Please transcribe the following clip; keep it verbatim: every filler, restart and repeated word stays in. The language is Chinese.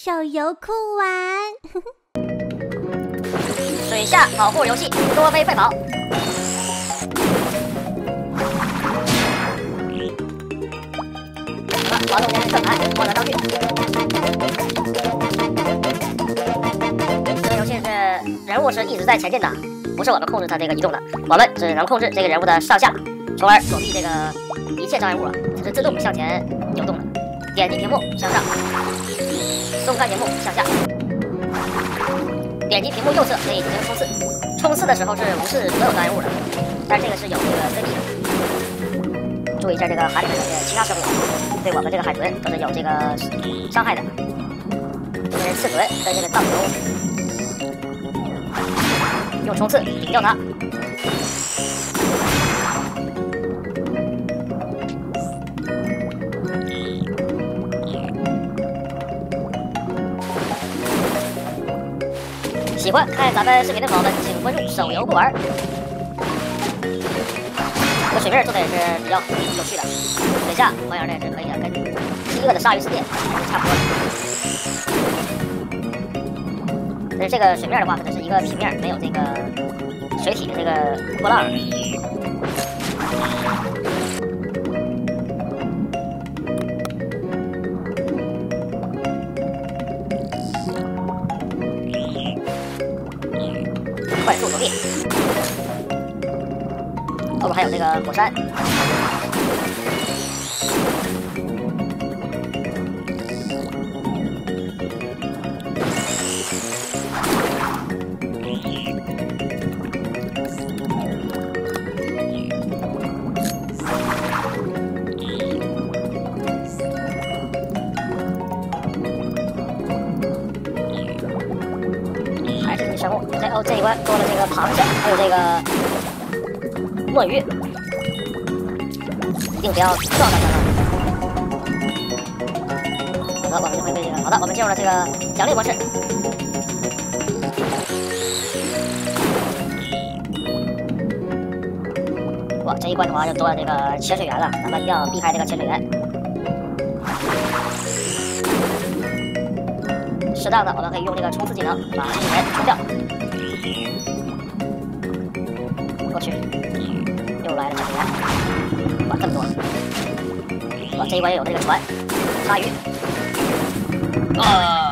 手游酷玩。 水下跑酷游戏，多飞快跑。好了，滑动键是转盘，换了道具。这个游戏是人物是一直在前进的，不是我们控制它这个移动的，我们只能控制这个人物的上下，从而躲避这个一切障碍物啊，它是自动向前游动的。点击屏幕向上，松开屏幕向下。点击屏幕右侧可以进行冲刺，冲刺的时候是无视所有障碍物的，但是这个是有这个 C D 的。注意一下这个海里面的其他生物，对我们这个海豚都是有这个伤害的。这是刺豚跟这个荡流，用冲刺顶掉它。喜欢看咱们视频的朋友们，请关注手游不玩。这个水面做的也是比较有趣的，水下同样的也是可以的，跟饥饿的鲨鱼世界差不多。但是这个水面的话，它只是一个平面，没有这个水体的这个波浪。快速躲避，后边还有这个火山。还是这些生物，这哦这一关多了这个螃蟹，还有这个墨鱼，一定不要撞到它们。好的，我们就会被这个。好的，我们进入了这个奖励模式。哇，这一关的话就多了这个潜水员了，咱们一定要避开这个潜水员。适当的，我们可以用这个冲刺技能把潜水员冲掉。过去，又来了潜水员，哇，这么多！哇，这一关又有这个船，鲨鱼，啊！